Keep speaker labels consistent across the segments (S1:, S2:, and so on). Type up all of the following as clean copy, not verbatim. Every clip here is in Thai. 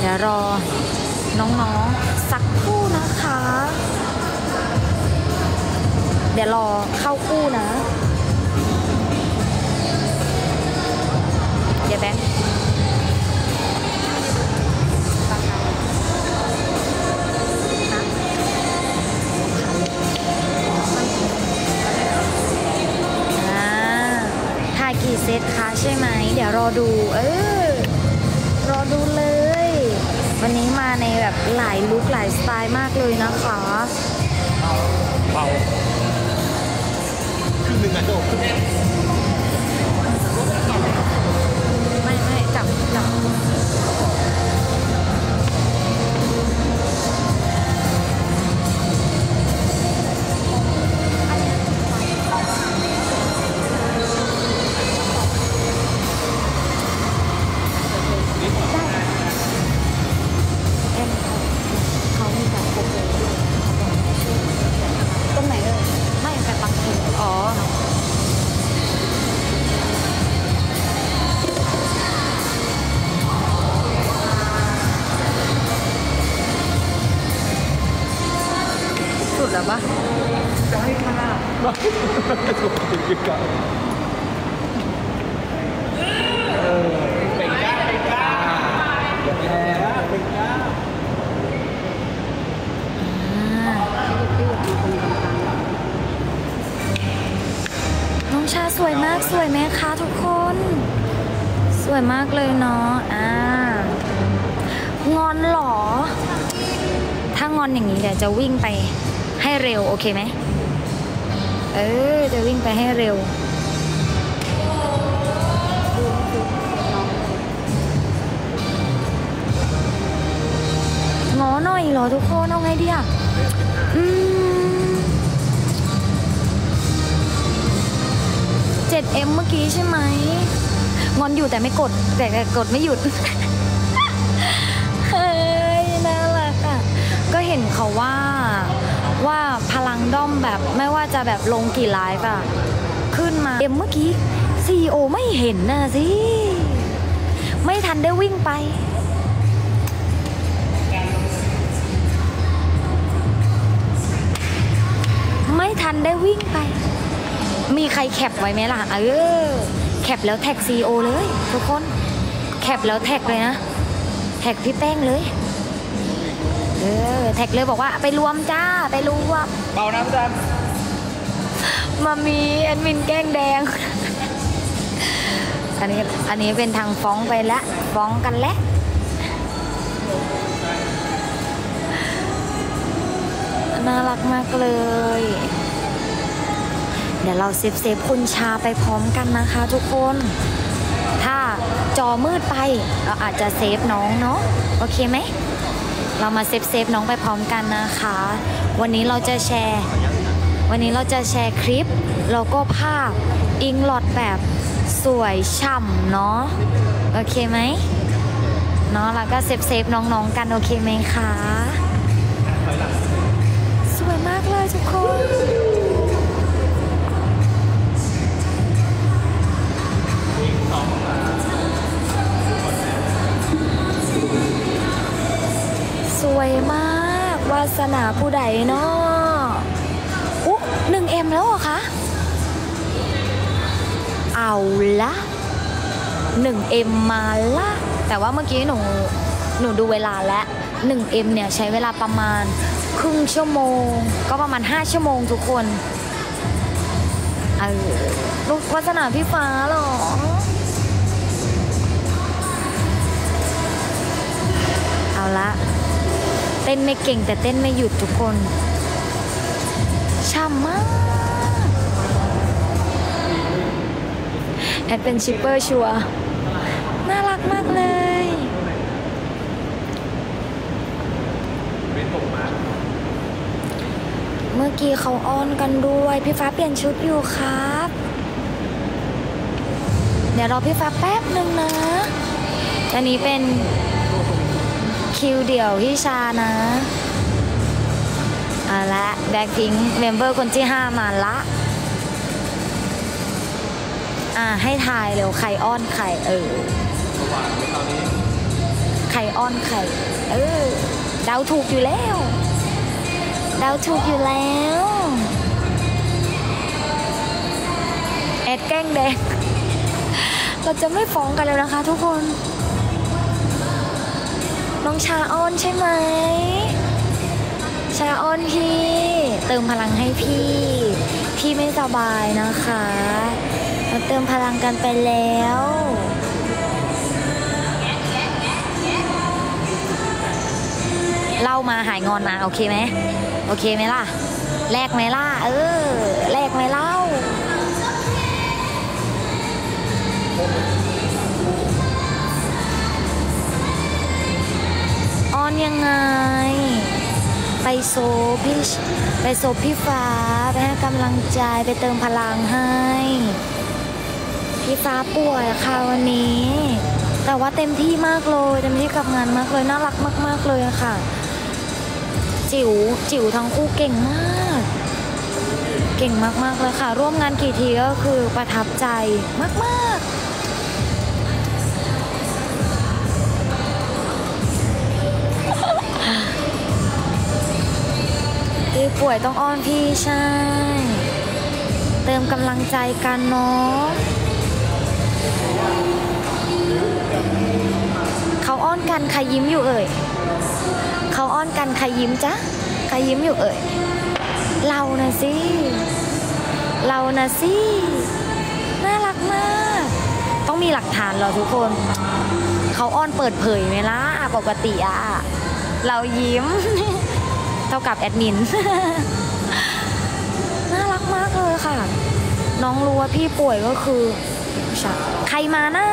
S1: ดี๋ยวรอน้องๆสักครู่นะคะ เดี๋ยวรอเข้าคู่นะ เดี๋ยวแบงค์ถ่ายกี่เซตคะใช่ไหม เดี๋ยวรอดูรอดูเลย วันนี้มาในแบบหลายลุคหลายสไตล์มากเลยนะคะ
S2: เบาครึ่งหนึ่งอะโดด
S1: ไม่จับเขามีแบบโปรโมทตรงไหนเลยไม่แต่บางทีอ๋อสุดแล้วปะจะให้ขนาด
S2: ถูกจริงกันเป็นก้าเป็นก้าเป็นก้า
S1: น้องชาสวยมากสวยไหมคะทุกคนสวยมากเลยเนาะงอนหรอถ้างอนอย่างนี้เดี๋ยวจะวิ่งไปให้เร็วโอเคไหมจะวิ่งไปให้เร็วงอหน่อยเหรอทุกคนเอาไงดีอ่ะ7M เมื่อกี้ใช่ไหมงอนอยู่แต่ไม่กดแต่กดไม่หยุด เฮ้ยน่ารักอ่ะก็เห็นเขาว่าพลังด้อมแบบไม่ว่าจะแบบลงกี่ไลฟ์อ่ะขึ้นมาเมื่อกี้CEOไม่เห็นน่ะสิไม่ทันได้วิ่งไปไม่ทันได้วิ่งไปมีใครแคปไว้ไหมล่ะแคปแล้วแท็ก CEO เลยทุกคนแคปแล้วแท็กเลยนะแท็กพี่แป้งเลยแท็กเลยบอกว่าไปรวมจ้าไปรวม
S2: เบาน้ำจัน
S1: มามีแอดมินแกล้งแดง อันนี้เป็นทางฟ้องไปแล้วฟ้องกันแล้วน่ารักมากเลยเดี๋ยวเราเซฟคุณชาไปพร้อมกันนะคะทุกคนถ้าจอมืดไปเราอาจจะเซฟน้องเนาะโอเคไหมเรามาเซฟน้องไปพร้อมกันนะคะวันนี้เราจะแชร์คลิปแล้วก็ภาพอิงหลอดแบบสวยฉ่ำเนาะโอเคไหมเนาะแล้วก็เซฟน้องๆกันโอเคไหมคะสวยมากเลยทุกคนสวยมากวาสนาผู้ใดเนาะ1M แล้วเหรอคะเอาละ 1M มาละแต่ว่าเมื่อกี้หนูดูเวลาแล้ว 1M เนี่ยใช้เวลาประมาณครึ่งชั่วโมงก็ประมาณ5ชั่วโมงทุกคนลูกวาสนาพี่ฟ้าหรอเอาละเต้นไม่เก่งแต่เต้นไม่หยุดทุกคนช่ำมากแอดเป็นชิปเปอร์ชัวร์น่ารักมากเลยเมื่อกี้เขาอ้อนกันด้วยพี่ฟ้าเปลี่ยนชุดอยู่ครับเดี๋ยวรอพี่ฟ้าแป๊บหนึ่งนะอันนี้เป็นคิวเดี่ยวพี่ชานะและแบ็คพิงค์เมมเบอร์คนที่5มาละให้ทายเร็วใครอ้อนใครใครรอ้อนใครเดาถูกอยู่แล้วเดาถูกอยู่แล้วแอดแกล้งแดงเราจะไม่ฟ้องกันแล้วนะคะทุกคนน้องชาอ้อนใช่ไหมชาอ้อนพี่เติมพลังให้พี่ไม่สบายนะคะเราเติมพลังกันไปแล้วเล่ามาหายงอนมาโอเคไหมโอเคไหมล่ะแลกไหมล่ะแลกไหมเล่าอ้อนยังไงไปโซพี่ฟ้าไปให้กำลังใจไปเติมพลังให้พี่ฟ้าป่วยค่ะวันนี้แต่ว่าเต็มที่มากเลยเต็มที่กับงานมากเลยน่ารักมากๆเลยค่ะจิ๋วทั้งคู่เก่งมากเลยค่ะร่วมงานกี่ทีก็คือประทับใจมากๆพี่ป่วยต้องอ้อนพี่ใช่เติมกำลังใจกันเนาะเขาอ้อนกันใครยิ้มอยู่เอ่ยเขาอ้อนกันใครยิ้มจ๊ะใครยิ้มอยู่เอ่ยเรานะสิน่ารักมากต้องมีหลักฐานเหรอทุกคนเขาอ้อนเปิดเผยไหมล่ะปกติอะเรายิ้ม เท่ากับแอดมิน น่ารักมากเลยค่ะน้องรู้ว่าพี่ป่วยก็คือใครมานะ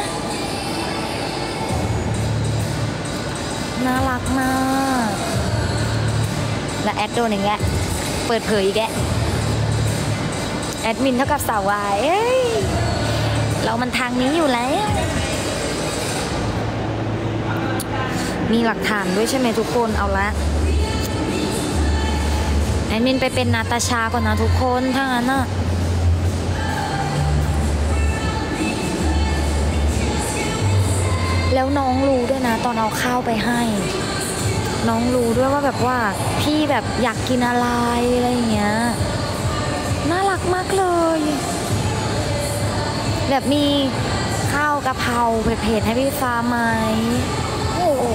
S1: น่ารักมากและแอดโดนอย่างเงี้ยเปิดเผยอีกแกแอดมินเท่ากับสาววายเรามันทางนี้อยู่แล้วมีหลักฐานด้วยใช่ไหมทุกคนเอาละแอดมินไปเป็นนาตาชาก่อนนะทุกคนถ้างั้นน่ะแล้วน้องรู้ด้วยนะตอนเอาข้าวไปให้น้องรู้ด้วยว่าแบบว่าพี่แบบอยากกินอะไรอย่างเงี้ยน่ารักมากเลยแบบมีข้าวกะเพราเผ็ดๆให้พี่ฟ้าไหมโอ้โห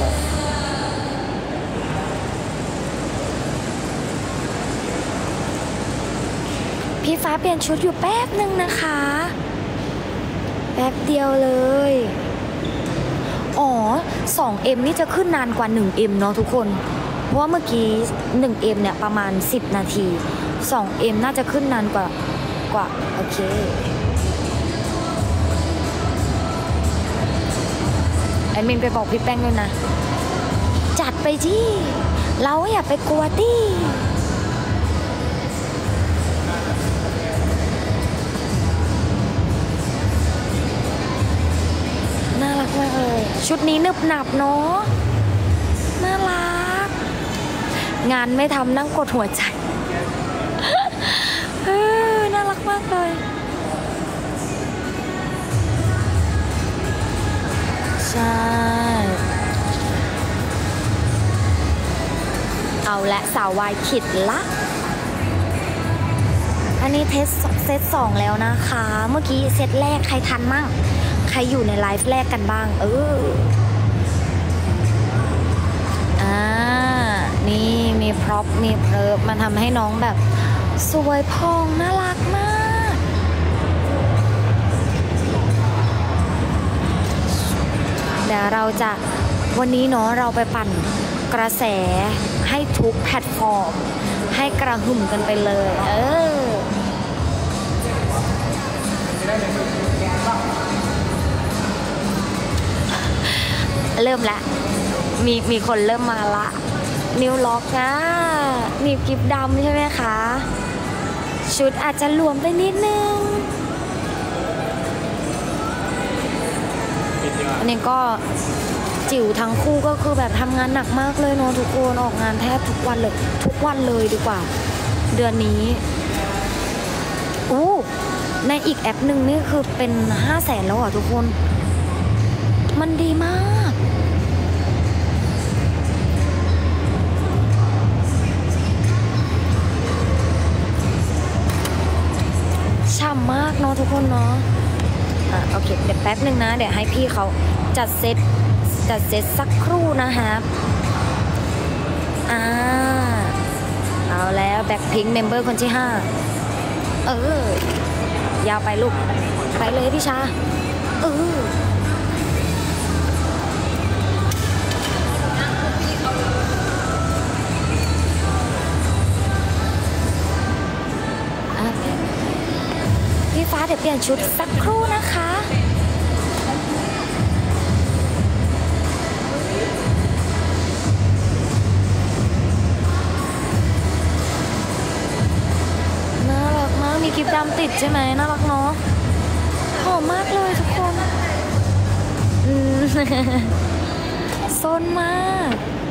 S1: พี่ฟ้าเปลี่ยนชุดอยู่แป๊บนึงนะคะแป๊บเดียวเลยอ๋อ 2M นี่จะขึ้นนานกว่า 1M เนาะทุกคนเพราะว่าเมื่อกี้ 1M เนี่ยประมาณ10นาที 2M น่าจะขึ้นนานกว่าโอเคแอดมินไปบอกพี่แป้งด้วยนะจัดไปที่เราอย่าไปกลัวตี้น่ารักมากเลยชุดนี้นึบหนับเนาะน่ารักงานไม่ทำนั่งกดหัวใจน่ารักมากเลยใช่เอาละสาววายขิดละอันนี้เซต2แล้วนะคะเมื่อกี้เซตแรกใครทันมั่งใครอยู่ในไลฟ์แรกกันบ้างนี่มีพร็อพมีเพิร์ฟมันทำให้น้องแบบสวยพองน่ารักมากเดี๋ยวเราจะวันนี้เนาะเราไปปั่นกระแสให้ทุกแพลตฟอร์มให้กระหึ่มกันไปเลยเริ่มละมีคนเริ่มมาละนิ้วล็อกนะมีกิฟดำใช่ไหมคะชุดอาจจะหลวมไปนิดนึงอันนี้ก็จิ๋วทั้งคู่ก็คือแบบทำงานหนักมากเลยเนาะทุกคนออกงานแทบทุกวันเลยดีกว่าเดือนนี้ในอีกแอปหนึ่งนี่คือเป็น500,000แล้วอ่ะทุกคนมันดีมากทุกคนเนาะโอเคเดี๋ยวแป๊บนึงนะเดี๋ยวให้พี่เขาจัดเซตสักครู่นะครับเอาแล้วแบ็คพิงค์เมมเบอร์คนที่5ยาวไปลูกไปเลยพี่ชาพี่ฟ้าเดี๋ยวเปลี่ยนชุดสักครู่นะคะน่ารักมากมีคลิปดำติดใช่ไหมน่ารักเนาะหอมมากเลยทุกคนซนมาก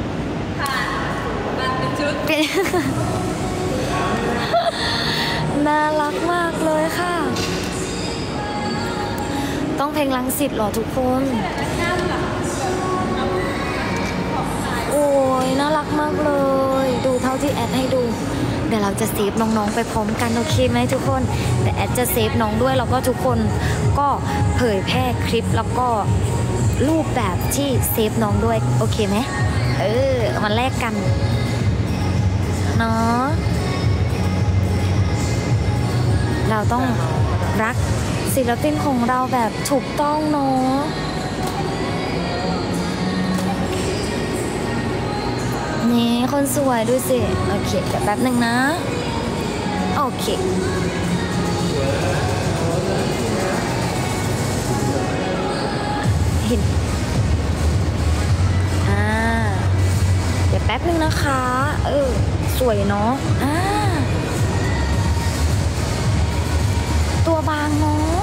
S1: เป็นน่ารักมากเลยค่ะต้องเพลงลังสิตเหรอทุกคนโอ้ยน่ารักมากเลยดูเท่าที่แอดให้ดูเดี๋ยวเราจะเซฟน้องๆไปพร้อมกันโอเคไหมทุกคนแต่แอดจะเซฟน้องด้วยแล้วก็ทุกคนก็เผยแพร่คลิปแล้วก็รูปแบบที่เซฟน้องด้วยโอเคไหมมันแลกกันเนาะเราต้องรักศิลปินของเราแบบถูกต้องเนาะนี่คนสวยดูสิโอเคเดี๋ยวแป๊บนึงนะโอเคเห็นเดี๋ยวแป๊บนึงนะคะสวยเนาะตัวบางเนาะ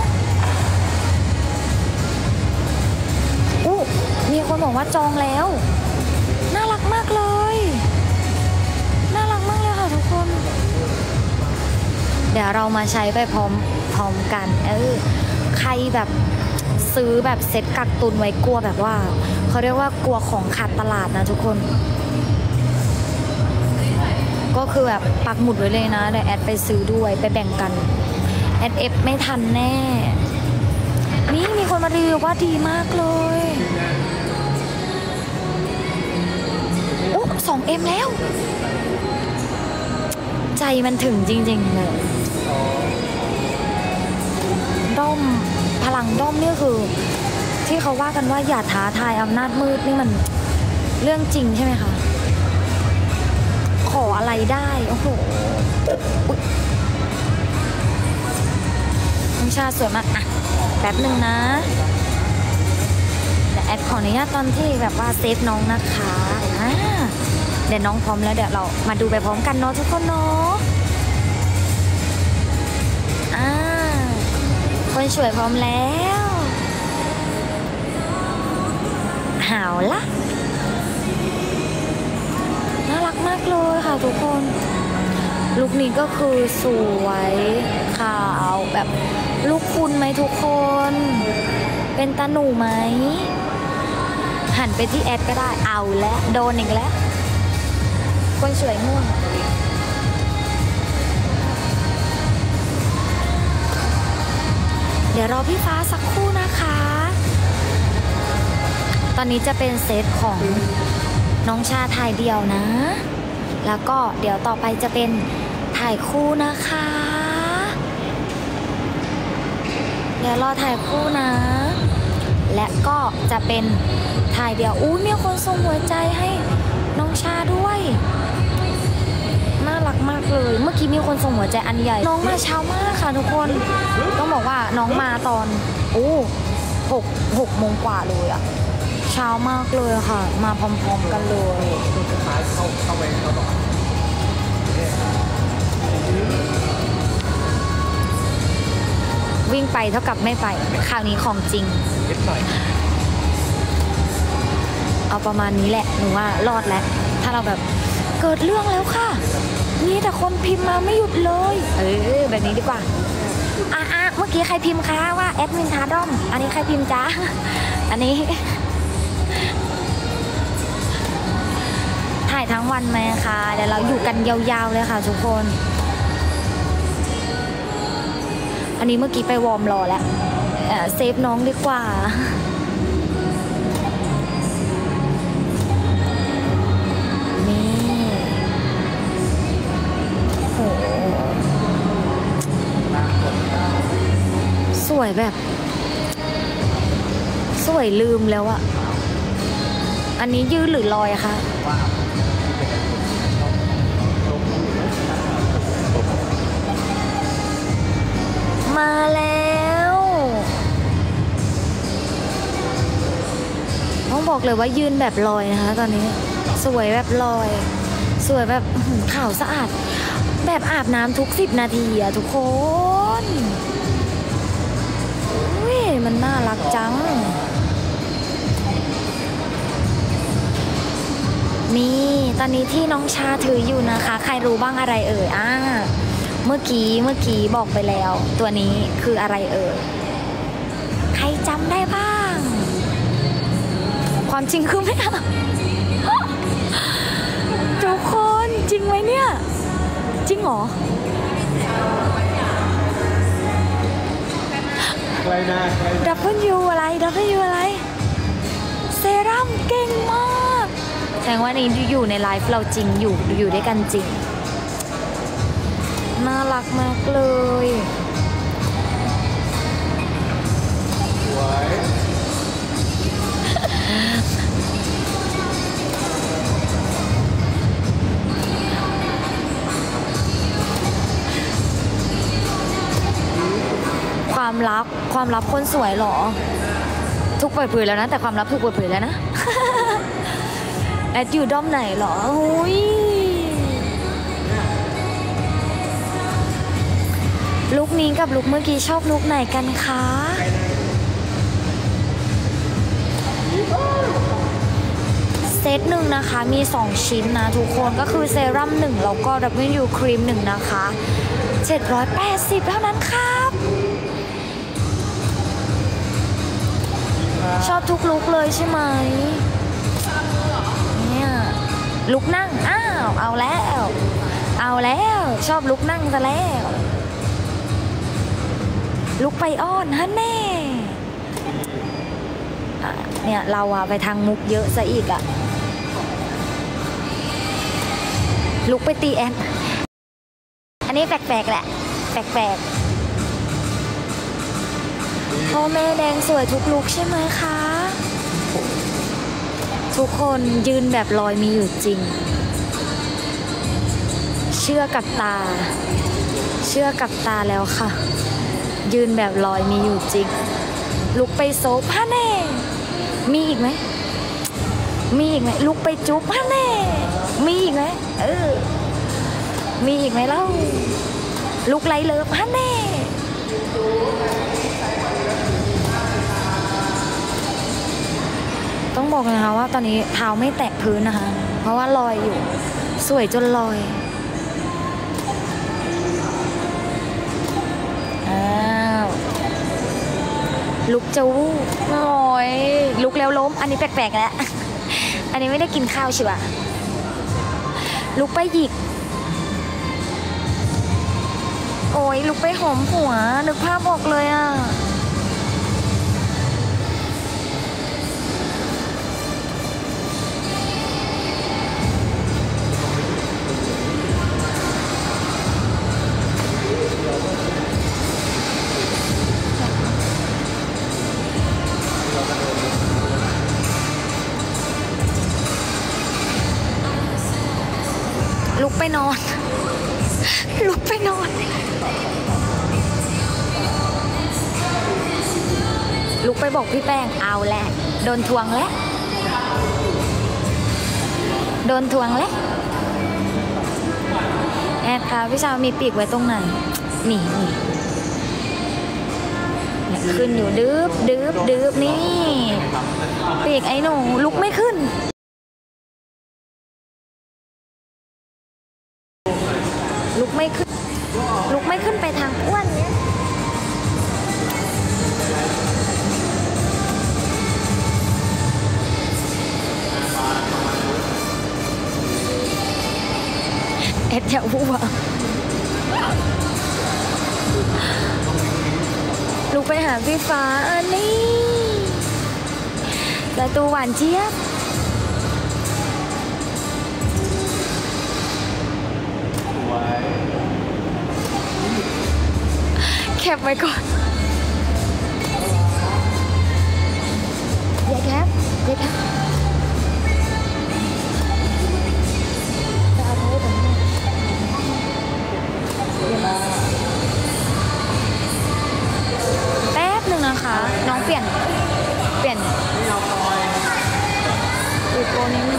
S1: มีคนบอกว่าจองแล้วน่ารักมากเลยน่ารักมากเลยค่ะทุกคนเดี๋ยวเรามาใช้ไปพร้อมกันใครแบบซื้อแบบเซ็ตกักตุนไว้กลัวแบบว่าเขาเรียกว่ากลัวของขาดตลาดนะทุกคนก็คือแบบปักหมุดไว้เลยนะเดี๋ยวแอดไปซื้อด้วยไปแบ่งกันแอดเอฟไม่ทันแน่นี่มีคนมารีวิวว่าดีมากเลย2M แล้วใจมันถึงจริงๆเลยด้อมพลังด้อมนี่คือที่เขาว่ากันว่าอย่าท้าทายอำนาจมืดนี่มันเรื่องจริงใช่ไหมคะขออะไรได้โอ้โหน้องชาสวยมากแป๊บหนึ่งนะเดี๋ยวแอดขออนุญาตตอนที่แบบว่าเซฟน้องนะคะเดี๋ยวน้องพร้อมแล้วเดี๋ยวเรามาดูไปพร้อมกันเนาะทุกคนเนาะคนสวยพร้อมแล้วหาวละน่ารักมากเลยค่ะทุกคนลุคนี้ก็คือสวยขาวแบบลูกคุณไหมทุกคนเป็นตาหนูไหมหันไปที่แอดก็ได้เอาและโดนอีกแล้วคนสวยง่วงเดี๋ยวรอพี่ฟ้าสักครู่นะคะตอนนี้จะเป็นเซตของน้องชาถ่ายเดียวนะแล้วก็เดี๋ยวต่อไปจะเป็นถ่ายคู่นะคะเดี๋ยวรอถ่ายคู่นะและก็จะเป็นถ่ายเดียวมีคนส่งหัวใจให้น้องชาด้วยน่ารักมากเลยเมื่อกี้มีคนส่งหัวใจอันใหญ่น้องมาเช้ามากค่ะทุกคนต้องบอกว่าน้องมาตอน6 โมงกว่าเลยอะเช้ามากเลยค่ะมาพร้อมๆกันเลยเข้าไปต่อวิ่งไปเท่ากับไม่ไปคราวนี้ของจริงเอาประมาณนี้แหละหนูว่ารอดแล้วถ้าเราแบบเกิดเรื่องแล้วค่ะนี่แต่คนพิมพ์มาไม่หยุดเลยแบบนี้ดีกว่าเมื่อกี้ใครพิมพ์คะว่าแอดมินท้าด้อมอันนี้ใครพิมพ์จ้าอันนี้ถ่ายทั้งวันไหมคะเดี๋ยวเราอยู่กันยาวๆเลยค่ะทุกคนอันนี้เมื่อกี้ไปวอร์มรอแล้วเซฟน้องดีกว่านี่โหสวยแบบสวยลืมแล้วอะอันนี้ยืดหรือลอยอะคะมาแล้วต้องบอกเลยว่ายืนแบบลอยนะคะตอนนี้สวยแบบลอยสวยแบบขาวสะอาดแบบอาบน้ำทุก10 นาทีอะทุกคนอุ้ยมันน่ารักจังนี่ตอนนี้ที่น้องชาถืออยู่นะคะใครรู้บ้างอะไรเอ่ยเมื่อกี้บอกไปแล้วตัวนี้คืออะไรเอ่ยใครจำได้บ้างความจริงคือไม่เอาทุกคนจริงไหมเนี่ยจริงเหรอ
S2: อะไรนะ
S1: W อะไรเซรั่มเก่งมากแสดงว่านี่อยู่ในไลฟ์เราจริงอยู่ด้วยกันจริงน่ารักมากเลย
S2: สวย
S1: ความลับคนสวยเหรอทุกเปิดเผยแล้วนะแต่ความลับถูกเปิดเผยแล้วนะแอดอยู่ด้อมไหนเหรออุ้ยลุคนี้กับลุคเมื่อกี้ชอบลุคไหนกันคะเซตหนึ่งนะคะมี2 ชิ้นนะทุกคนก็คือเซรั่ม1แล้วก็ W ครีม1นะคะ780เท่านั้นครับชอบทุกลุคเลยใช่ไหมเนี่ยลุคนั่งเอาแล้วชอบลุคนั่งซะแล้วลุกไปอ้อนฮะแน่เนี่ยเราไปทางมุกเยอะซะอีกลุกไปตีแอนอันนี้แปลกๆแหละแปลกๆพ่อแม่แดงสวยทุกลุกใช่ไหมคะทุกคนยืนแบบลอยมีอยู่จริงเชื่อกับตาแล้วค่ะยืนแบบลอยมีอยู่จริงลุกไปโซฟฮะแน่มีอีกไหมลุกไปจุ๊บฮะแน่มีอีกไหมมีอีกไหมเล่าลุกไล่เลิฟฮะแน่ต้องบอกนะคะว่าตอนนี้เท้าไม่แตะพื้นนะคะเพราะว่าลอยอยู่สวยจนลอยลุกจะวูบโอ้ยลุกแล้วล้มอันนี้แปลกๆแล้วอันนี้ไม่ได้กินข้าวใช่ปะลุกไปหยิกโอ้ยลุกไปหอมหัวนึกภาพออกเลยลุกไปนอนลุกไปนอนลุกไปบอกพี่แป้งเอาแหละโดนทวงแล้วแอดค่ะพี่ชาวมีปีกไว้ตรงไหนนี่ขึ้นอยู่ดืบนี่ปีกไอ้หนูลุกไม่ขึ้นลุกไม่ขึ้นไปทางอ้วนเนี้ยเอ็ดอย่าวูบกไปหาพี่ฟ้าอันนี้แต่ตัวหวานเจี๊ยบแคปไว้ก่อนอย่าแคปอย่าแคปจะเอาไว้ตรงนี้แป๊บหนึ่งนะคะ น้องเปลี่ยนอีกตัวนี้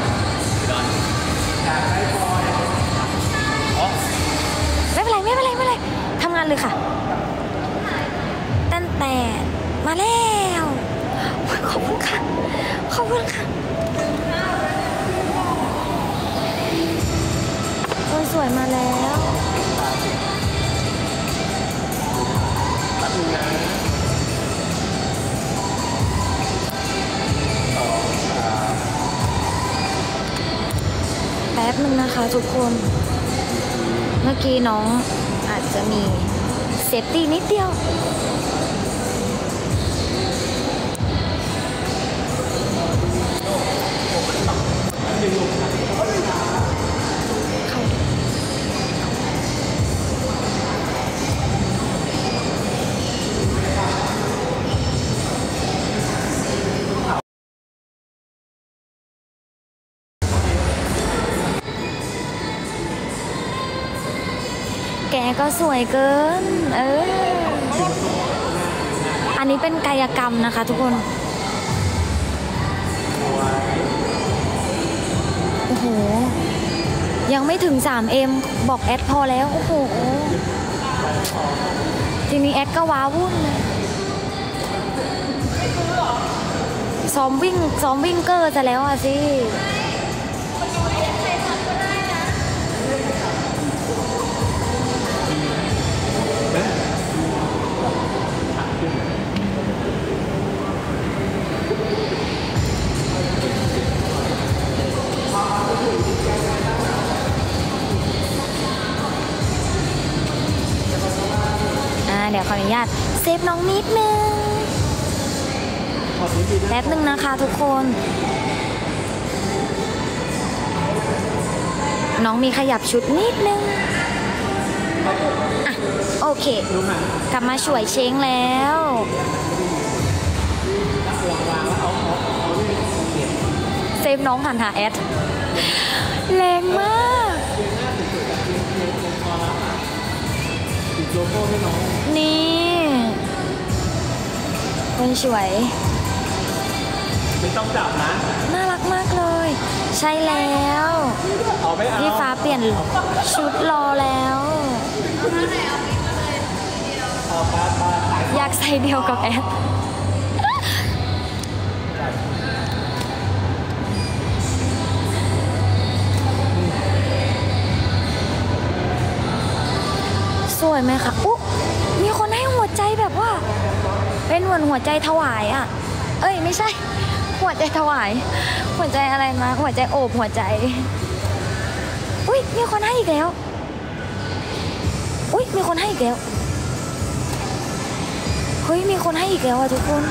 S1: ไม่เป็นไรทำงานเลยค่ะตั้งแต่มาแล้วขอบคุณค่ะคนสวยมาแล้วแป๊บนึงนะคะทุกคนเมื่อกี้น้องอาจจะมีเซฟตี้นิดเดียวแกก็สวยเกินอันนี้เป็นกายกรรมนะคะทุกคนโอ้โหยังไม่ถึง 3M บอกแอดพอแล้วโอ้โหทีนี้แอดก็ว้าวุ่นเลยซ้อมวิ่งเกอร์จะแล้วอะสิเดี๋ยวขออนุญาตเซฟน้องนิดนึงแป๊บนึงนะคะทุกคนน้องมีขยับชุดนิดนึงโอเคกลับมาช่วยเช้งแล้วเซฟน้องหันหาแอดแรงมากนี่คนสวย
S2: ไม่ต้องจับนะ
S1: น่ารักมากเลยใช่แล้วพี่ฟ้าเปลี่ยนชุดรอแล้วอยากใส่เดียวกับแอดสวยไหมคะอุ๊มีคนให้หัวใจแบบว่าเป็นหัวใจถวายอ่ะเอ้ยไม่ใช่หัวใจถวายหัวใจอะไรนะหัวใจโอบหัวใจอุ๊ยมีคนให้อีกแล้วอุ๊ยมีคนให้อีกแล้วเฮ้ยมีคนให้อีกแล้วอ่ะทุกคน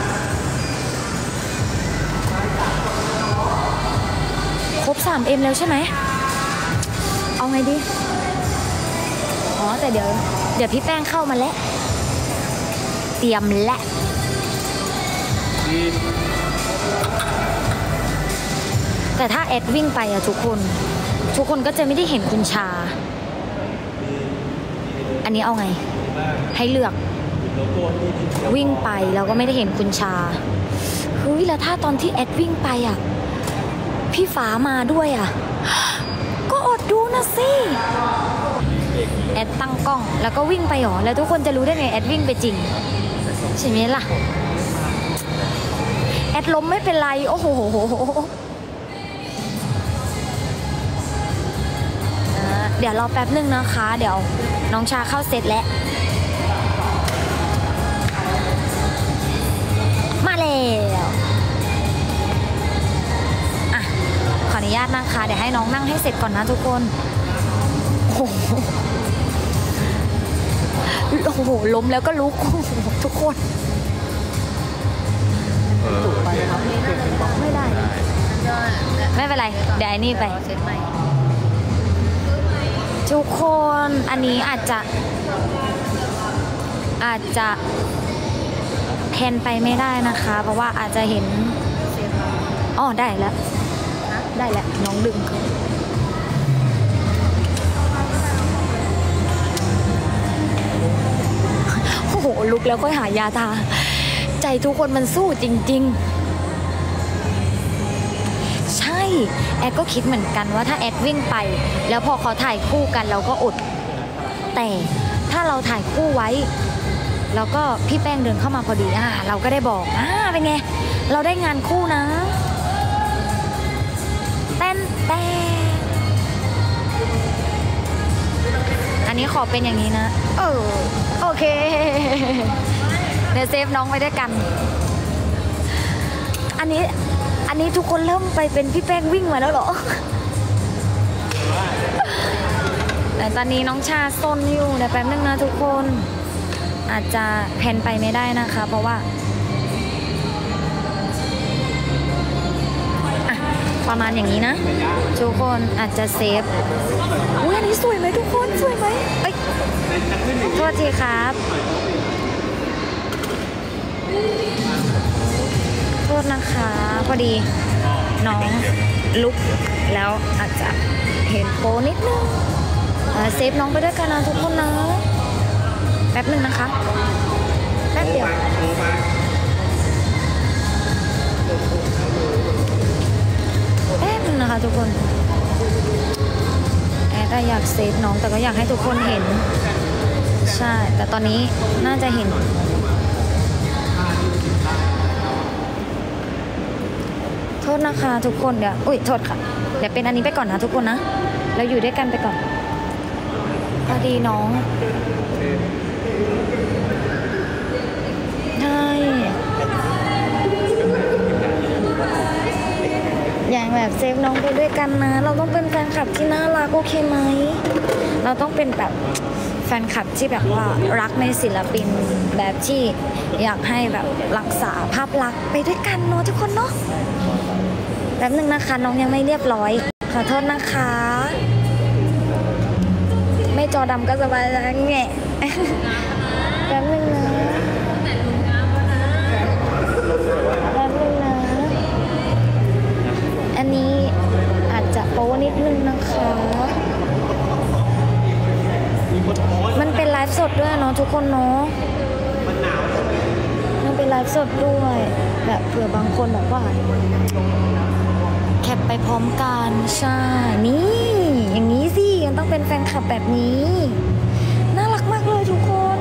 S1: ครบ 3M แล้วใช่ไหมเอาไงดีอ๋อแต่เดี๋ยวพี่แป้งเข้ามาแล้วเตรียมและแต่ถ้าแอดวิ่งไปอะทุกคนก็จะไม่ได้เห็นคุณชาอันนี้เอาไงให้เลือกวิ่งไปแล้วก็ไม่ได้เห็นคุณชาเฮ้ยแล้วถ้าตอนที่แอดวิ่งไปอะพี่ฟ้ามาด้วยอะก็อดดูนะสิแอดตั้งกล้องแล้วก็วิ่งไปหรอแล้วทุกคนจะรู้ได้ไงแอดวิ่งไปจริงใช่ไหมล่ะแอดล้มไม่เป็นไรโอ้โหเดี๋ยวรอแป๊บนึงนะคะเดี๋ยวน้องชาเข้าเสร็จแล้วมาแล้วขออนุญาตนะคะเดี๋ยวให้น้องนั่งให้เสร็จก่อนนะทุกคนโอ้โหโอ้โหล้มแล้วก็ลุกโอ้โหทุกคน
S2: ถูกไปนะครับเปลี่ยนเป็นบล็อก
S1: ไม่ได้ ไม่เป็นไร เดี๋ยวไอ้นี่ไป
S3: เซตใหม่
S1: ทุกคนอันนี้อาจจะแพนไปไม่ได้นะคะ เพราะว่าอาจจะเห็น
S3: เซตเรา
S1: อ๋อได้แล้วได้แล้วน้องดึงโอ้โหลุกแล้วค่อยหายาทาใจทุกคนมันสู้จริงๆใช่แอดก็คิดเหมือนกันว่าถ้าแอดวิ่งไป แล้วพอเขาถ่ายคู่กันเราก็อด แต่ถ้าเราถ่ายคู่ไว้ แล้วก็พี่แป้งเดินเข้ามาพอดีเราก็ได้บอกเป็นไงเราได้งานคู่นะเต้นอันนี้ขอเป็นอย่างนี้นะโอเคเดี๋ยวเซฟน้องไว้ด้วยกันอันนี้ทุกคนเริ่มไปเป็นพี่แป้งวิ่งมาแล้วเหรอแต่ตอนนี้น้องชาซนอยู่เดี๋ยวแป๊บนึงนะทุกคนอาจจะแพนไปไม่ได้นะคะเพราะว่าประมาณอย่างนี้นะทุกคนอาจจะเซฟอุ้ยอันนี้สวยไหมทุกคนสวยไหมเอ้ยโทษทีครับโทษนะคะพอดีน้องลุกแล้วอาจจะเห็นโปนิดนึงเซฟน้องไปด้วยกันนะทุกคนนะแป๊บนึงนะคะแป๊บเดียวแป๊บนึงนะคะทุกคนแอดอยากเซฟน้องแต่ก็อยากให้ทุกคนเห็นใช่แต่ตอนนี้น่าจะเห็นโทษนะคะทุกคนเดี๋ยวโทษค่ะเดี๋ยวเป็นอันนี้ไปก่อนนะทุกคนนะเราอยู่ด้วยกันไปก่อนพอดีน้องใช่อย่างแบบเซฟน้องไปด้วยกันนะเราต้องเป็นแฟนคลับที่น่ารักโอเคไหมเราต้องเป็นแบบแฟนคลับที่แบบว่ารักในศิลปินแบบที่อยากให้แบบรักษาภาพลักษณ์ไปด้วยกันเนาะทุกคนเนาะแป๊บนึงนะคะน้องยังไม่เรียบร้อยขอโทษนะคะไม่จอดำก็สบายแล้วแง่แป๊บนึงนะแป๊บนึงนะอันนี้อาจจะโป๊นิดนึงนะคะมันเป็นไลฟ์สดด้วยเนาะทุกคนเนาะมันเป็นไลฟ์สดด้วยแบบเผื่อบางคนแบบว่าแคปไปพร้อมกันใช่นี่อย่างนี้สิมันต้องเป็นแฟนคลับแบบนี้น่ารักมากเลยทุกคน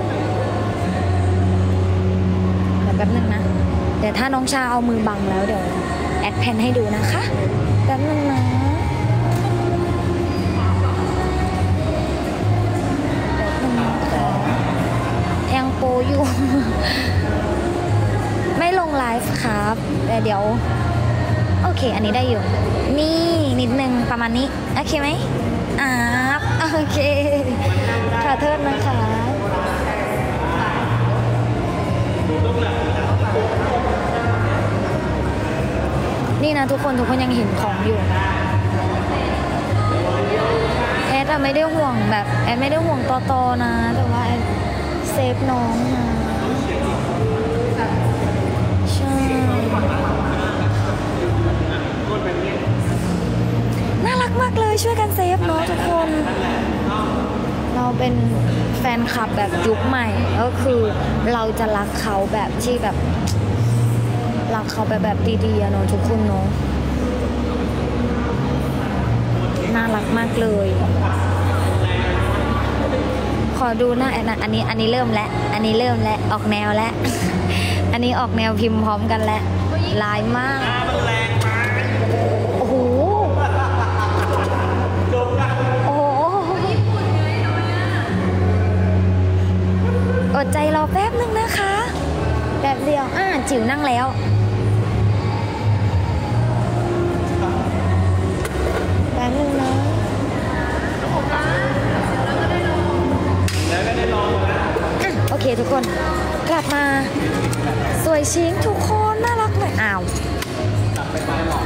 S1: เดี๋ยวแป๊บนึงนะเดี๋ยวถ้าน้องชาเอามือบังแล้วเดี๋ยวแอดแพนให้ดูนะคะแป๊บนึงนะยังโปอยู่ ไม่ลงไลฟ์ครับแต่เดี๋ยวโอเคอันนี้ได้อยู่นี่นิดนึงประมาณนี้โอเคไหมโอเคขอโทษนะคะนี่นะทุกคนยังเห็นของอยู่แอดไม่ได้ห่วงแบบแอดไม่ได้ห่วงตอนะแต่ว่าแอดเซฟน้องนะใช่น่ารักมากเลยช่วยกันเซฟเนาะทุกคนเราเป็นแฟนคลับแบบยุคใหม่ก็คือเราจะรักเขาแบบที่แบบรักเขาแบบดีๆเนาะทุกคนเนาะน่ารักมากเลยขอดูหน้าอันนี้เริ่มแล้วอันนี้เริ่มแล้วออกแนวแล้ว อันนี้ออกแนวพิมพ์พร้อมกันแล้วลายมากโอ้โหโอ้โหอดใจรอแป๊บนึงนะคะแป๊บเดียวจิ๋วนั่งแล้วแป๊บนึงนะ
S2: แล้วก็ได้ลองนะ
S1: วยชิงทุกคนน่ารักเลยอ้าว
S2: กลับไปไปหรอก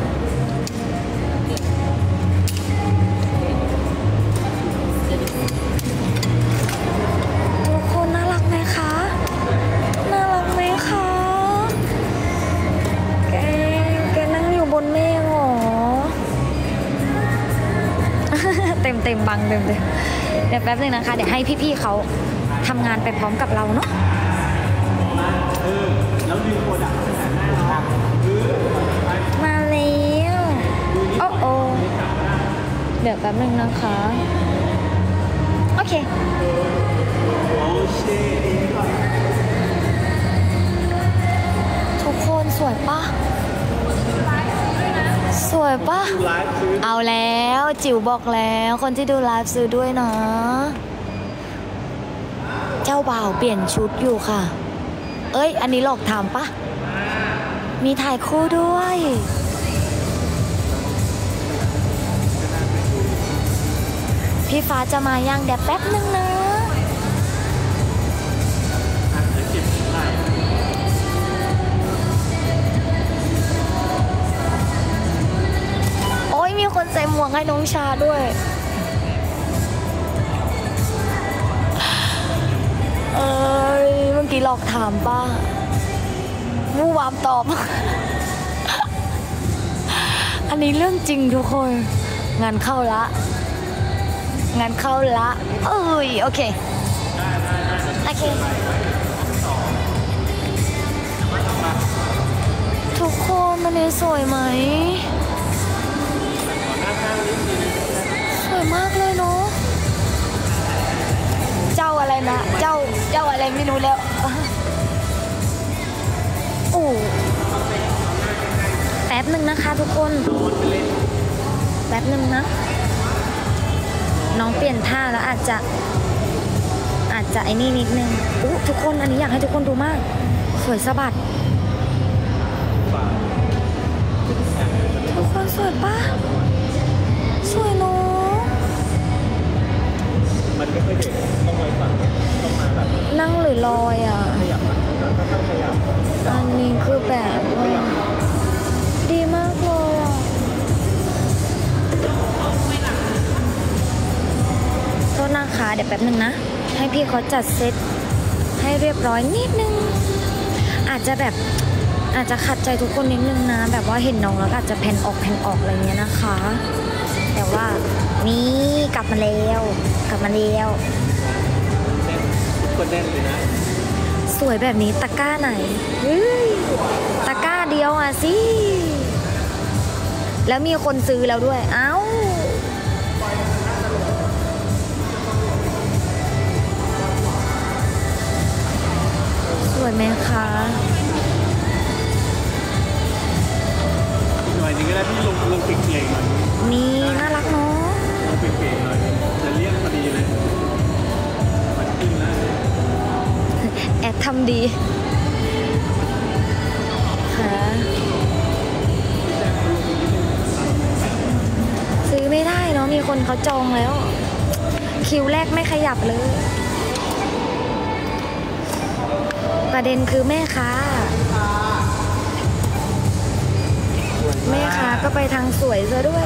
S1: ทุกคนน่ารักไหมคะ น่ารักไหมคะ แกนั่งอยู่บนเมฆเหรอ เต็มบังเต็มเดี๋ยวแป๊บนึงนะคะ เดี๋ยวให้พี่ๆเขาทำงานไปพร้อมกับเราเนาะ
S2: แล้วดึงโปรดักต์ไปแต่หน้าเรา
S1: มาแล้วโอ้เดี๋ยวแป๊บนึงนะคะ โอเค
S2: โอ้เช่
S1: ทุกคนสวยปะสวยปะ
S2: ดูไลฟ์ซื้อ
S1: เอาแล้วจิ๋วบอกแล้วคนที่ดูไลฟ์ซื้อด้วยนะ เจ้าบ่าวเปลี่ยนชุดอยู่ค่ะ เอ้ย อันนี้หลอกถามปะมีถ่ายคู่ด้วย พี่ฟ้าจะมาย่างเดี๋ยวแป๊บนึงนะ โอ้ยมีคนใส่หมวกให้น้องชาด้วย เอ้ยเมื่อกี้หลอกถามป้ามูวามตอบ อันนี้เรื่องจริงทุกคน งานเข้าละ งานเข้าละเอ้ยโอเค โอเค ทุกคนมันนี้สวยไหม สวยมากเลยเนาะ เจ้าอะไรนะ เจ้าอะไรไม่รู้แล้วโอ้แป๊บหนึ่งนะคะทุกคน แป๊บหนึ่งนะ น้องเปลี่ยนท่าแล้วอาจจะไอ้นี่นิดนึงอู้ทุกคนอันนี้อยากให้ทุกคนดูมาก สวยสะบัด ทุกคนสวยปะสวยเนาะ
S2: มันไม่ค่อยเด็กต้องไว้ฝั่งต้องมาแบบ
S1: นั่งหรือลอยอ่ะ
S2: ขยับมันก็ต้องขยับ
S1: อันนี้คือแบบว่าดีมากเลยอ่ะโทษนะคะเดี๋ยวแป๊บนึงนะ ให้พี่เขาจัดเซตให้เรียบร้อยนิดนึง อาจจะขัดใจทุกคนนิดนึงนะ แบบว่าเห็นน้องแล้วก็อาจจะแผ่นออกอะไรเงี้ยนะคะ แต่ว่านี่กลับมาแล้ว
S2: แน่นทุกคนแน่นเลยนะ
S1: สวยแบบนี้ตะกร้าไหนเฮ้ยตะกร้าเดียวอ่ะสิ แล้วมีคนซื้อแล้วด้วย เอ้า สวยไหมคะ
S2: อีกหน่อยนึงก็ได้พี่ลงเก่งๆหน่อย
S1: นี่น่ารักเนาะ
S2: ลงเก่งๆหน่อยจะเรียกพอดีเลยมันขึ้นแล้ว
S1: แอดทำดีค่ะซื้อไม่ได้เนาะมีคนเขาจองแล้ว คิวแรกไม่ขยับเลย ประเด็นคือแม่ค้าก็ไปทางสวยซะด้วย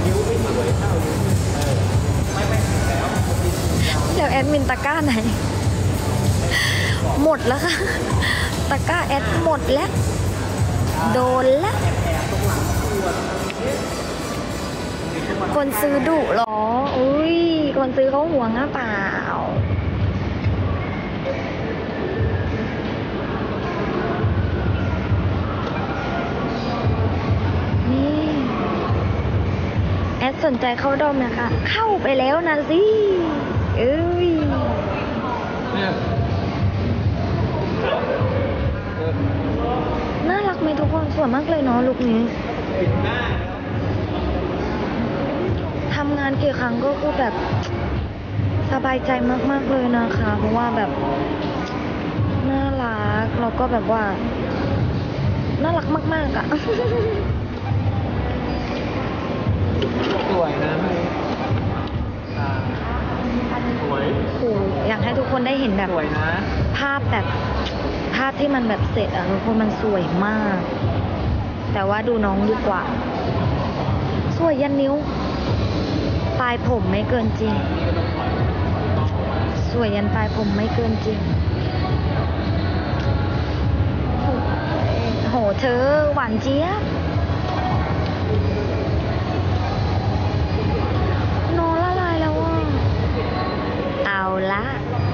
S1: เดี๋ยวแอดมินตะกร้าไหน หมดแล้วค่ะ ตะกร้าแอดหมดแล้ว โดนแล้ว คนซื้อดุเหรอ อุ้ย คนซื้อเขาห่วงหรือเปล่า นี่แอดสนใจเข้าดอมนะคะ เข้าไปแล้วนะสิ เอ้ย น่ารักไหมทุกคนสวยมากเลยเนาะลุคนี้ ทำงานกี่ครั้งก็คือแบบสบายใจมากๆเลยนะคะ เพราะว่าแบบน่ารักแล้วก็แบบว่าน่ารักมากๆอ่ะ
S2: สวยนะสวย
S1: โอ้อยากให้ทุกคนได้เห็นแบบ
S2: สวยนะ
S1: ภาพแบบภาพที่มันแบบเสร็จอะทุกคนมันสวยมาก แต่ว่าดูน้องดีกว่า สวยยันนิ้ว ปลายผมไม่เกินจริง สวยยันปลายผมไม่เกินจริง โหเธอหวานเจี๊ยบนอนละลายแล้วอ่ะ เอาละ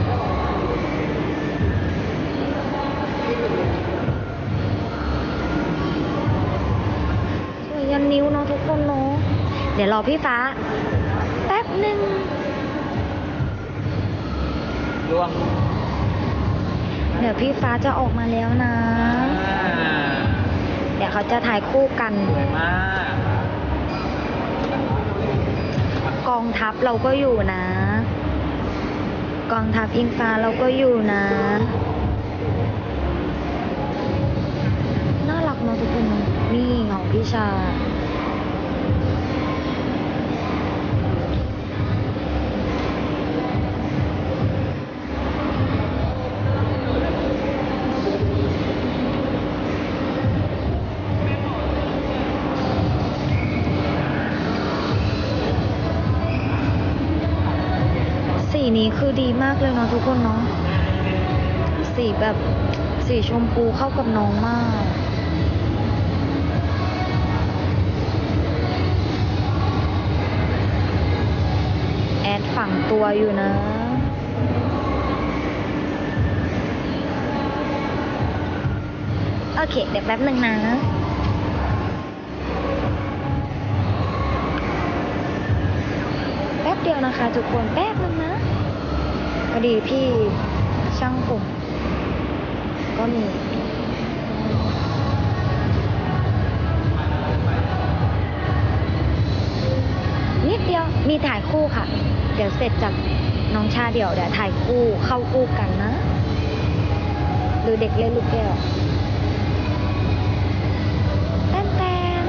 S1: สวยยันนิ้วเนาะทุกคนเนาะเดี๋ยวรอพี่ฟ้าแป๊บหนึ่ง
S2: ร่วง
S1: เดี๋ยวพี่ฟ้าจะออกมาแล้วนะ เดี๋ยวเขาจะถ่ายคู่กัน
S2: สวยมาก
S1: กองทัพเราก็อยู่นะ กองทัพอิงฟ้าเราก็อยู่นะ น่ารักเนาะทุกคนนี่ของพี่ชา สีนี้คือดีมากเลยเนาะทุกคนเนาะ สีแบบสีชมพูเข้ากับน้องมาก แอดฝังตัวอยู่นะ โอเค เดี๋ยวแป๊บหนึ่งนะ แป๊บเดียวนะคะทุกคนแป๊บนึงนะพอดีพี่ช่างผมก็มีนิดเดียวมีถ่ายคู่ค่ะ เดี๋ยวเสร็จจากน้องชาเดี๋ยวถ่ายคู่เข้าคู่กันนะหรือเด็กเล่นลูกแก้วแต้นแต้น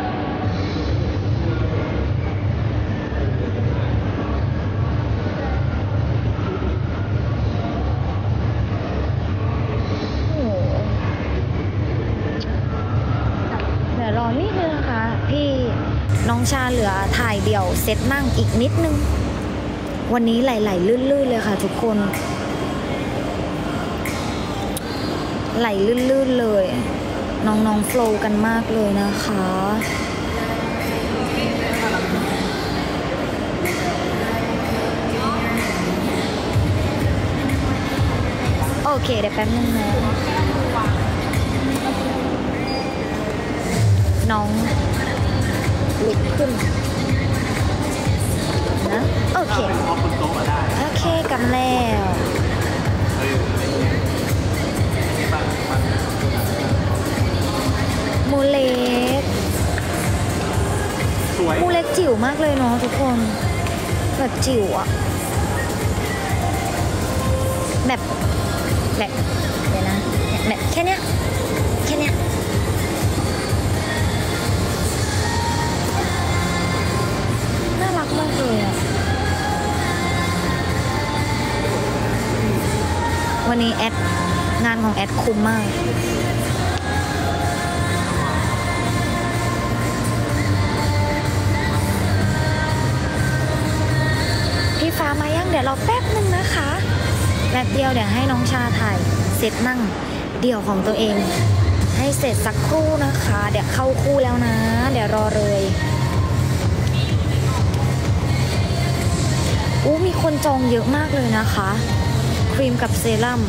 S1: เดี๋ยวรอนิดนึงนะคะพี่น้องชาเหลือถ่ายเดี่ยวเซตนั่งอีกนิดนึงวันนี้ไหลๆลื่นๆเลยค่ะทุกคนไหลลื่นๆเลยน้องๆโฟลว์กันมากเลยนะคะโอเคเดี๋ยวแป๊บนึงนะน้องลุกขึ้นนะโอเคโอเคกำแล้วมูเล็ก
S2: สวย
S1: มูเล็กจิ๋วมากเลยเนาะทุกคนแบบจิ๋วอะแบบเดี๋ยวนะแบบแค่เนี้ยน่ารักมากเลยอะวันนี้งานของแอดคุ้มมากพี่ฟ้ามายังเดี๋ยวเราแป๊บนึงนะคะแป๊บเดียวเดี๋ยวให้น้องชาถ่ายเสร็จนั่งเดี่ยวของตัวเองให้เสร็จสักครู่นะคะเดี๋ยวเข้าคู่แล้วนะเดี๋ยวรอเลยมีคนจองเยอะมากเลยนะคะครีมกับเซรั่ม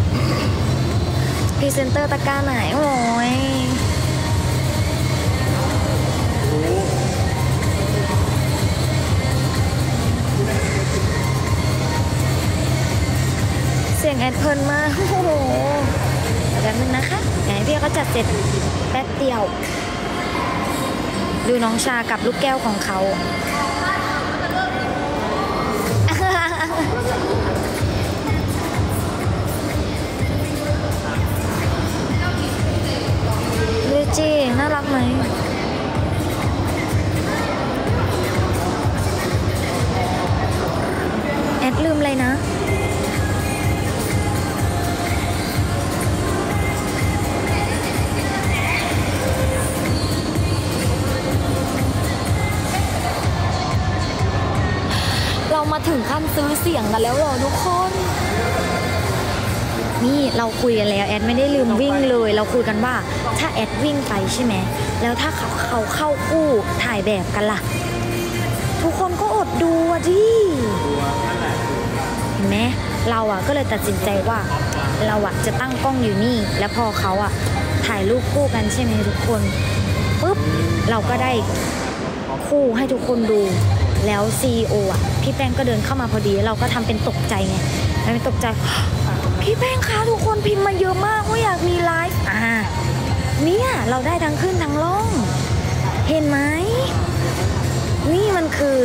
S1: พรีเซนเตอร์ตะกร้าไหนโอ้ยเสียงแอดเพลินมากโอ้โหแป๊บนึงนะคะไหนพี่ก็จัดเสร็จแป๊บเดียวดูน้องชากับลูกแก้วของเขาดูจีน่ารักไหมแอดลืมเลยนะมาถึงขั้นซื้อเสียงกันแล้วเหรอทุกคน นี่เราคุยกันแล้วแอดไม่ได้ลืมวิ่งเลยเราคุยกันว่าถ้าแอดวิ่งไปใช่ไหมแล้วถ้าเขาเข้าคู่ถ่ายแบบกันล่ะทุกคนก็อดดูอ่ะดิเห็นไหมเราอ่ะก็เลยตัดสินใจว่าเราอ่ะจะตั้งกล้องอยู่นี่แล้วพอเขาอ่ะถ่ายรูปคู่กันใช่ไหมทุกคนปุ๊บเราก็ได้คู่ให้ทุกคนดูแล้ว CEO อ่ะพี่แป้งก็เดินเข้ามาพอดีเราก็ทำเป็นตกใจไงทำเป็นตกใจพี่แป้งคะทุกคนพิมพ์มาเยอะมากว่าอยากมีไลฟ์เนี่ยเราได้ทั้งขึ้นทั้งล่องเห็นไหมนี่มัน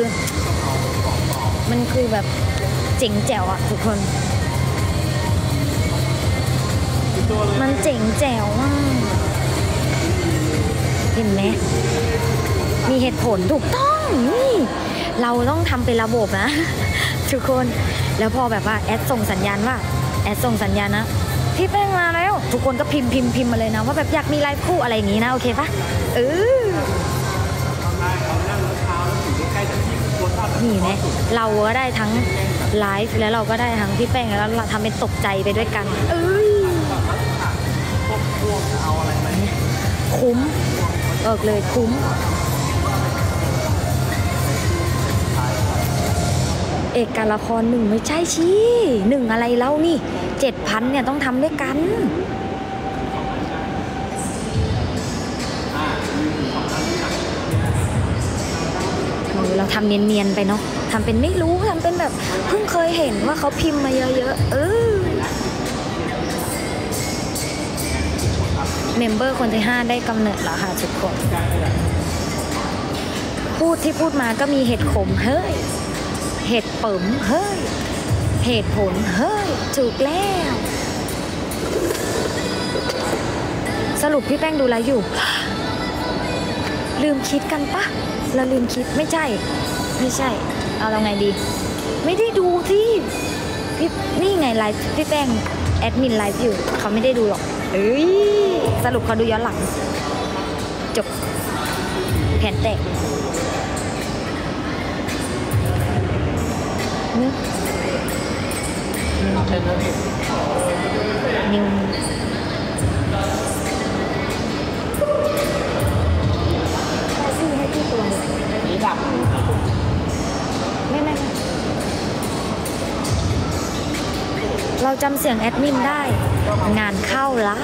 S1: คือแบบเจ๋งแจ๋วอะทุกคนมันเจ๋งแจ๋วอะเห็นไหมมีเหตุผลถูกต้องนี่เราต้องทำเป็นระบบนะทุกคนแล้วพอแบบว่าแอดส่งสัญญาณนะพี่แป้งมาแล้วทุกคนก็พิมพ์มาเลยนะว่าแบบอยากมีไลฟ์คู่อะไรอย่างนี้นะโอเคปะนี่นะเราก็ได้ทั้งไลฟ์แล้วเราก็ได้ทั้งพี่แป้งแล้วเราทำเป็นตกใจไปด้วยกันคุ้มบอกเลยคุ้มเอกการละครหนึ่งไม่ใช่ชี้หนึ่งอะไรแล้วนี่ 7,000 เนี่ยต้องทำด้วยกันเราทำเนียนๆไปเนาะทำเป็นไม่รู้ทำเป็นแบบเพิ่งเคยเห็นว่าเขาพิมพ์มาเยอะๆเมมเบอร์คนที่ 5ได้กำเนิดแล้วค่ะทุกคนพูดมาก็มีเหตุขมเฮ้ยเหตุเปิ่มเฮ้ยเหตุผลเฮ้ยถูกแล้วสรุปพี่แป้งดูอะไรอยู่ลืมคิดกันปะเราลืมคิดไม่ใช่เอาเราไงดีไม่ได้ดูที่พี่นี่ไงไลฟ์พี่แป้งแอดมินไลฟ์อยู่เขาไม่ได้ดูหรอกสรุปเขาดูย้อนหลังจบแผนแตกนิวซื้อให้พี่ตัวนี้ดับไม่เราจำเสียงแอดมินได้งานเข้าละ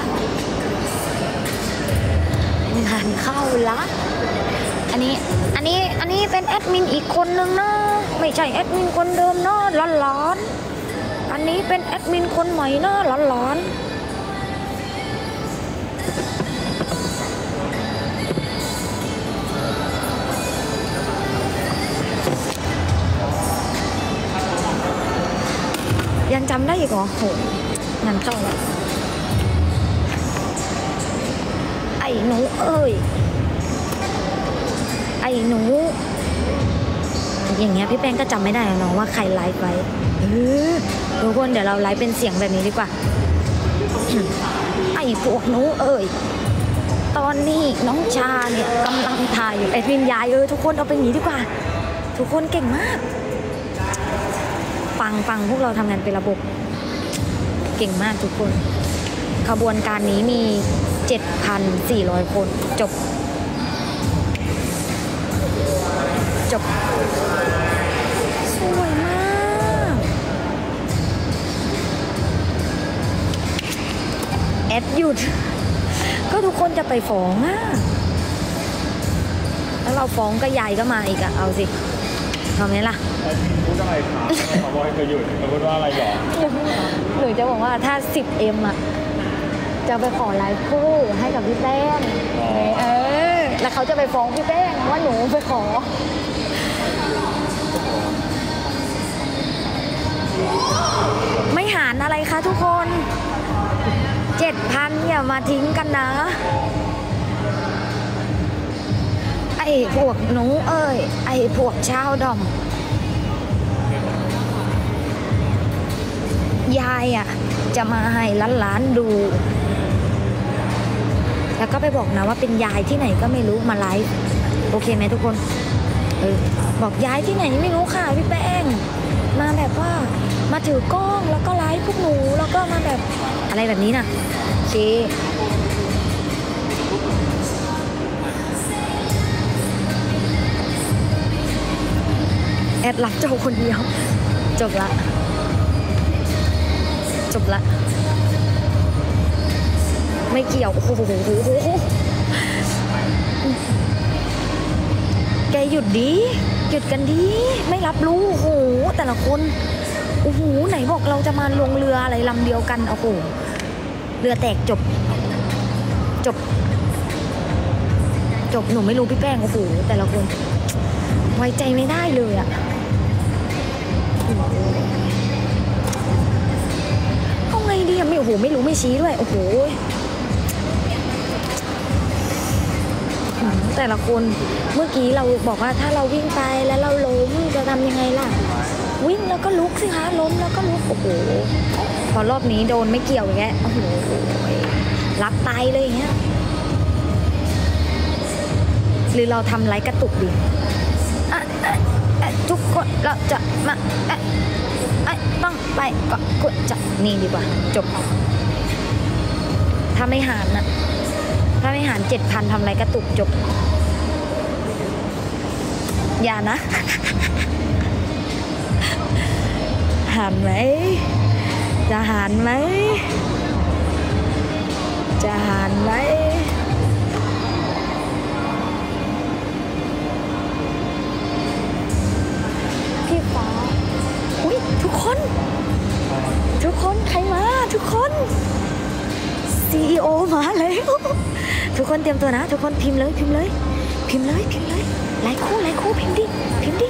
S1: อันนี้เป็นแอดมินอีกคนนึงนะไม่ใช่แอดมินคนเดิมนะร้อนอันนี้เป็นแอดมินคนใหม่นะร้อนยังจำได้อีกเหรอโหงานเข้าแล้วไอ้หนูเอ้ยไอ้หนูอย่างเงี้ยพี่แป้งก็จำไม่ได้เนาะว่าใครไลฟ์ไว้ทุกคนเดี๋ยวเราไลฟ์เป็นเสียงแบบนี้ดีกว่า ไอ้พวกหนูเอ้ยตอนนี้น้องชาเนี่ยกำลังถ่ายอยู่แอดมินยายทุกคนเอาไปอย่างนี้ดีกว่าทุกคนเก่งมากฟังพวกเราทำงานเป็นระบบเก่งมากทุกคนขบวนการนี้มี 7,400 คนจบสวยมากแอดหยุดก็ทุกคนจะไปฟ้องแล้วเราฟ้องก็ยายก็มาอีกเอาสิทำไงล่ะ
S2: พูดอะไรครับขอบอกให้เธอหยุดพูดว่าอะไรหรอ
S1: หนูจะบอกว่าถ้า 10M จะไปขอไลฟ์คู่ให้กับพี่แป้งแล้วเขาจะไปฟ้องพี่แป้งว่าหนูไปขอไม่หารอะไรคะทุกคน 7,000อย่ามาทิ้งกันนะไอ้พวกหนูเอ้ยไอ้พวกชาวดอมยายจะมาให้หลานๆดูแล้วก็ไปบอกนะว่าเป็นยายที่ไหนก็ไม่รู้มาไลฟ์โอเคไหมทุกคนบอกย้ายที่ไหนไม่รู้ค่ะพี่แป้งมาแบบว่ามาถือกล้องแล้วก็ไลฟ์พวกหนูแล้วก็มาแบบอะไรแบบนี้น่ะโอเคแอดรับโจคนเดียวจบละไม่เกี่ยวโอ้โหแกหยุดกันดีไม่รับรู้โอ้โหแต่ละคนโอ้โหไหนบอกเราจะมาลงเรืออะไรลำเดียวกันโอ้โหเรือแตกจบหนูไม่รู้พี่แป้งโอ้โหแต่ละคนไว้ใจไม่ได้เลยอะเอาไงดีอะไม่โอ้โหไม่รู้ไม่ชี้ด้วยโอ้โหแต่ละคนเมื่อกี้เราบอกว่าถ้าเราวิ่งไปแล้วเราล้มจะทำยังไงล่ะวิ่งแล้วก็ลุกสิคะล้มแล้วก็ลุกโอ้โหพอรอบนี้โดนไม่เกี่ยวอย่างเงี้ยโอ้โหรับตายเลยอย่างเงี้ยหรือเราทำไรกระตุกดีทุกคนเราจะมาต้องไปก็กดจับนี่ดีกว่าจบถ้าไม่หารนะถ้าไม่หาร 7,000 ทำไรกระตุกจบอย่านะหารไหมจะหารไหมพี่ฟ้าอุ๊ยทุกคนใครมาทุกคน CEO มาแล้วทุกคนเตรียมตัวนะทุกคนพิมพ์เลยไลค์คู่พิมพ์ดิพิมพ์เลย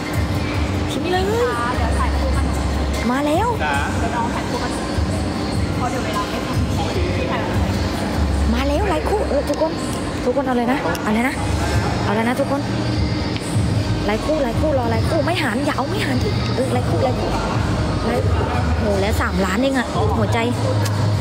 S1: มาแล้วมาแล้วไลค์คู่ทุกคนเอาเลยนะทุกคนไลค์คู่รอไลค์คู่ไม่หารอย่าเอาไม่หารที่ไลค์คู่โหแล้ว3 ล้านเองอะหัวใจ